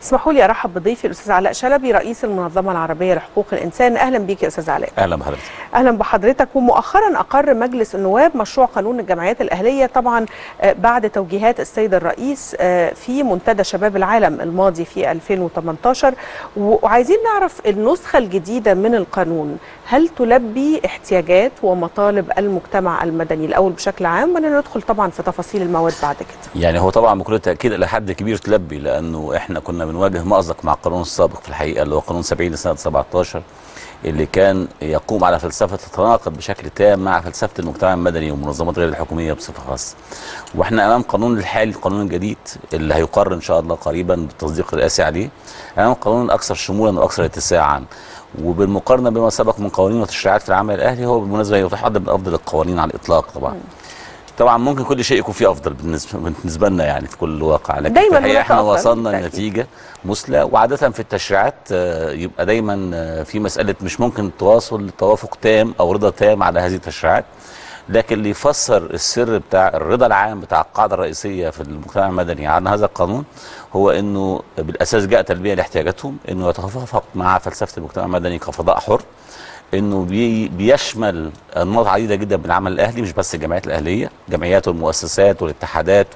اسمحوا لي ارحب بضيفي الاستاذ علاء شلبي رئيس المنظمه العربيه لحقوق الانسان. اهلا بيك يا استاذ علاء. اهلا بحضرتك. اهلا بحضرتك. ومؤخرا اقر مجلس النواب مشروع قانون الجمعيات الاهليه، طبعا بعد توجيهات السيد الرئيس في منتدى شباب العالم الماضي في 2018، وعايزين نعرف النسخه الجديده من القانون هل تلبي احتياجات ومطالب المجتمع المدني الاول بشكل عام، ولا ندخل طبعا في تفاصيل المواد بعد كده؟ يعني هو طبعا بكل تاكيد الى حد كبير تلبي، لانه احنا كنا بنواجه مأزق مع القانون السابق في الحقيقه اللي هو قانون 70 لسنه 17 اللي كان يقوم على فلسفه تتناقض بشكل تام مع فلسفه المجتمع المدني والمنظمات غير الحكوميه بصفه خاصه. واحنا امام قانون الحالي، القانون الجديد اللي هيقر ان شاء الله قريبا بالتصديق الرئاسي عليه، امام قانون اكثر شمولا واكثر اتساعا. وبالمقارنه بما سبق من قوانين وتشريعات في العمل الاهلي، هو بالمناسبه يعد من افضل القوانين على الاطلاق. طبعا ممكن كل شيء يكون فيه افضل بالنسبه لنا يعني في كل واقع، لكن في الحقيقه احنا وصلنا لنتيجه مثلى. وعاده في التشريعات يبقى دايما في مساله مش ممكن تواصل توافق تام او رضا تام على هذه التشريعات، لكن اللي يفسر السر بتاع الرضا العام بتاع القاعده الرئيسيه في المجتمع المدني عن هذا القانون هو انه بالاساس جاء تلبيه لاحتياجاتهم، انه يتوافق مع فلسفه المجتمع المدني كفضاء حر، انه بيشمل انماط عديده جدا من العمل الاهلي، مش بس الجمعيات الاهليه، جمعيات والمؤسسات والاتحادات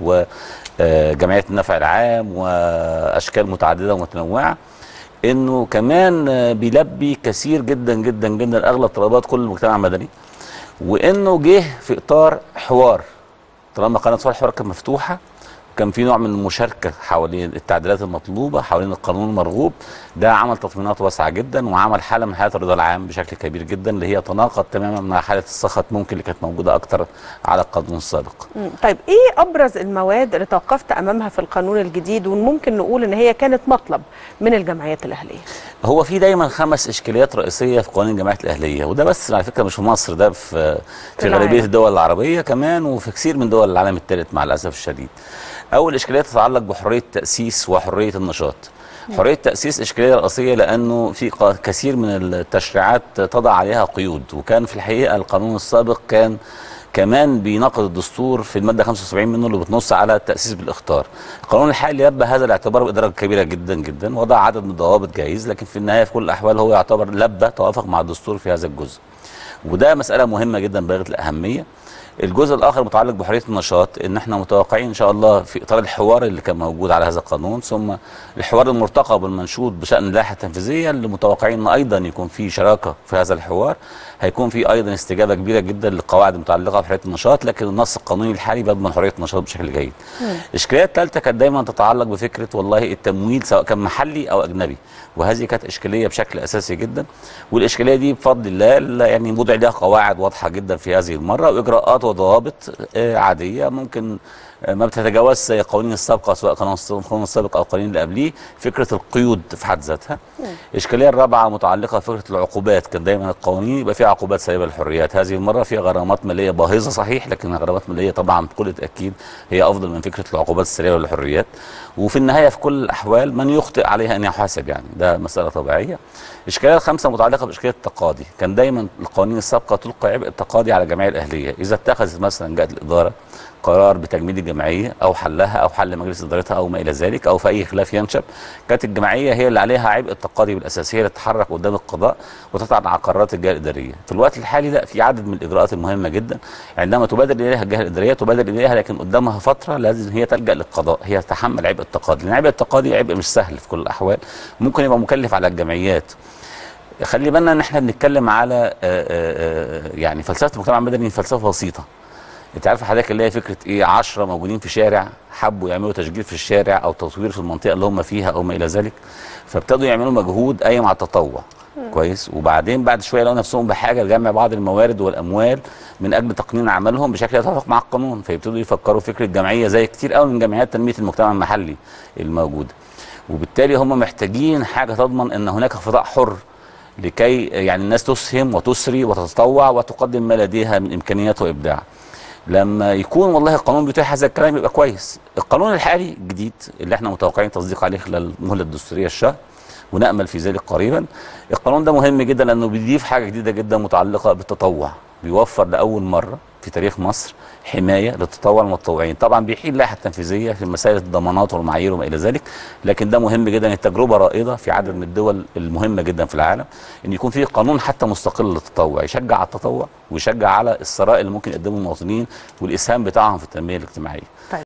وجمعيات النفع العام واشكال متعدده ومتنوعه، انه كمان بيلبي كثير جدا جدا جدا اغلب طلبات كل المجتمع المدني، وانه جه في اطار حوار. طالما قناه الحوار كانت مفتوحه، كان في نوع من المشاركه حوالين التعديلات المطلوبه، حوالين القانون المرغوب، ده عمل تطمينات واسعه جدا، وعمل حاله من حالات الرضا العام بشكل كبير جدا، اللي هي تناقض تماما مع حاله السخط ممكن اللي كانت موجوده اكتر على القانون السابق. طيب ايه ابرز المواد اللي توقفت امامها في القانون الجديد وممكن نقول ان هي كانت مطلب من الجمعيات الاهليه؟ هو في دايما 5 اشكاليات رئيسيه في قوانين الجمعيات الاهليه، وده بس على فكره مش في مصر، ده في غالبيه الدول العربيه كمان، وفي كثير من دول العالم الثالث مع الاسف الشديد. اول اشكاليه تتعلق بحريه التاسيس وحريه النشاط. حريه التاسيس اشكاليه رئيسيه لانه في كثير من التشريعات تضع عليها قيود، وكان في الحقيقه القانون السابق كان كمان بيناقض الدستور في الماده 75 منه اللي بتنص على التاسيس بالاخطار. القانون الحالي لبى هذا الاعتبار بدرجه كبيره جدا جدا، وضع عدد من الضوابط جايز، لكن في النهايه في كل الاحوال هو يعتبر لبى توافق مع الدستور في هذا الجزء، وده مساله مهمه جدا بالغه الاهميه. الجزء الاخر متعلق بحريه النشاط، ان احنا متوقعين ان شاء الله في اطار الحوار اللي كان موجود على هذا القانون، ثم الحوار المرتقب والمنشود بشان اللائحه التنفيذيه اللي متوقعين ان ايضا يكون في شراكه في هذا الحوار، هيكون في ايضا استجابه كبيره جدا للقواعد المتعلقه بحريه النشاط، لكن النص القانوني الحالي بيضمن حريه النشاط بشكل جيد. الاشكاليه الثالثه كانت دايما تتعلق بفكره والله التمويل سواء كان محلي او اجنبي، وهذه كانت اشكاليه بشكل اساسي جدا، والاشكاليه دي بفضل الله يعني وضع لها قواعد واضحه جدا في هذه المره، واجراءات وضوابط عاديه ممكن ما بتتجاوزش القوانين السابقه، سواء كان القانون السابق او القوانين اللي قبليه، فكره القيود في حد ذاتها. الاشكاليه الرابعه متعلقه بفكره العقوبات، كان دايما القوانين يبقى فيها عقوبات سالبه للحريات، هذه المره فيها غرامات ماليه باهظه صحيح، لكن غرامات ماليه طبعا بكل تاكيد هي افضل من فكره العقوبات السالبه للحريات، وفي النهايه في كل الاحوال من يخطئ عليها ان يحاسب، يعني ده مساله طبيعيه. الاشكاليه الخامسه متعلقه باشكاليه التقاضي، كان دايما القوانين السابقه تلقي عبء التقاضي على الجمعيه الاهليه، اذا اتخذت مثلا جهه الاداره قرار بتجميد الجمعيه او حلها او حل مجلس ادارتها او ما الى ذلك، او في اي خلاف ينشب، كانت الجمعيه هي اللي عليها عبء التقاضي بالاساس، هي اللي تتحرك قدام القضاء وتطعن على قرارات الجهه الاداريه. في الوقت الحالي لا، في عدد من الاجراءات المهمه جدا عندما تبادر اليها الجهه الاداريه تبادر اليها، لكن قدامها فتره لازم هي تلجا للقضاء، هي تتحمل عبء التقاضي، لان عبء التقاضي عبء مش سهل في كل الاحوال، ممكن يبقى مكلف على الجمعيات. خلي بالنا ان احنا بنتكلم على يعني فلسفه المجتمع المدني فلسفه بسيطه. انت عارف حضرتك اللي هي فكره ايه؟ 10 موجودين في شارع حبوا يعملوا تشجير في الشارع او تطوير في المنطقه اللي هم فيها او ما الى ذلك، فابتدوا يعملوا مجهود قايم على التطوع كويس، وبعدين بعد شويه لقوا نفسهم بحاجه لجمع بعض الموارد والاموال من اجل تقنين عملهم بشكل يتوافق مع القانون، فيبتدوا يفكروا فكره جمعيه زي كتير قوي من جمعيات تنميه المجتمع المحلي الموجوده، وبالتالي هم محتاجين حاجه تضمن ان هناك فضاء حر لكي يعني الناس تسهم وتسري وتتطوع وتقدم ما لديها من امكانيات وابداع. لما يكون والله القانون بيتيح هذا الكلام يبقى كويس. القانون الحالي الجديد اللي احنا متوقعين تصديق عليه خلال المهله الدستوريه الشهر، ونامل في ذلك قريبا، القانون ده مهم جدا لانه بيضيف حاجه جديده جدا متعلقه بالتطوع. بيوفر لاول مره في تاريخ مصر حمايه للتطوع المتطوعين. طبعا بيحيل اللائحه التنفيذيه في مسائل الضمانات والمعايير وما الى ذلك، لكن ده مهم جدا. التجربه رائده في عدد من الدول المهمه جدا في العالم ان يكون في قانون حتى مستقل للتطوع، يشجع على التطوع ويشجع على الثراء اللي ممكن يقدمه المواطنين والاسهام بتاعهم في التنميه الاجتماعيه.